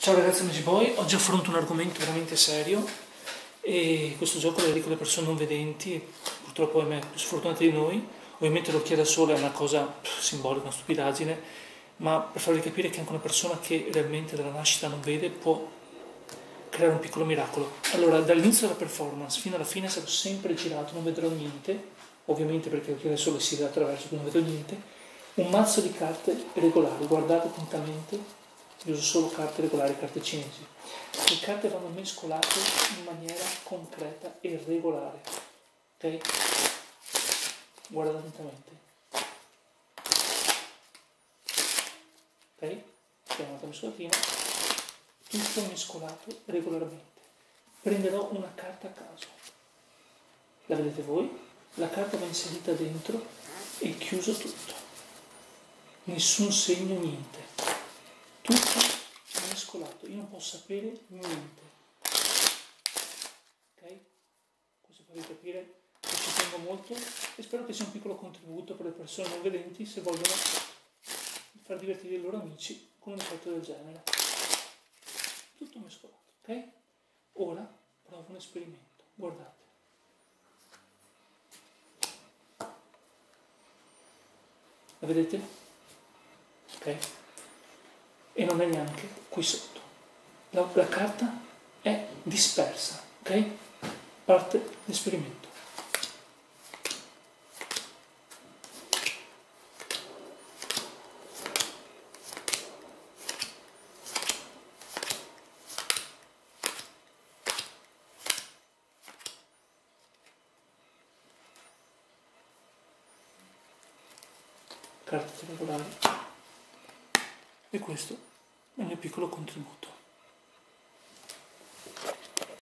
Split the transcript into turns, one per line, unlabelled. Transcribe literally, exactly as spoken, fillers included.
Ciao ragazzi amici Boy, oggi affronto un argomento veramente serio e questo gioco lo dedico alle persone non vedenti e purtroppo ahimè più sfortunate di noi. Ovviamente l'occhiale da sole è una cosa pff, simbolica, una stupidaggine, ma per farvi capire che anche una persona che realmente dalla nascita non vede può creare un piccolo miracolo. Allora, dall'inizio della performance fino alla fine sarò sempre girato, non vedrò niente, ovviamente perché l'occhiale da sole si vede attraverso, quindi non vedo niente, un mazzo di carte regolari, guardate attentamente. Io uso solo carte regolari, carte cinesi. Le carte vanno mescolate in maniera concreta e regolare. Ok? Guardate attentamente. Ok? Chiamata mescolatina. Tutto mescolato regolarmente. Prenderò una carta a caso. La vedete voi? La carta va inserita dentro e chiuso tutto. Nessun segno, niente. Tutto mescolato, io non posso sapere niente. Ok? Questo per farvi capire che ci tengo molto e spero che sia un piccolo contributo per le persone non vedenti se vogliono far divertire i loro amici con un effetto del genere. Tutto mescolato, ok? Ora provo un esperimento. Guardate. La vedete? Ok? E non è neanche qui sotto. La, la carta è dispersa, ok? Parte l'esperimento. Carte regolari. E questo è il mio piccolo contributo.